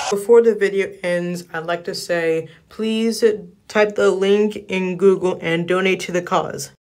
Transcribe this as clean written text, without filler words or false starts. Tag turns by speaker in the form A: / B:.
A: Before the video ends, I'd like to say, please type the link in Google and donate to the cause.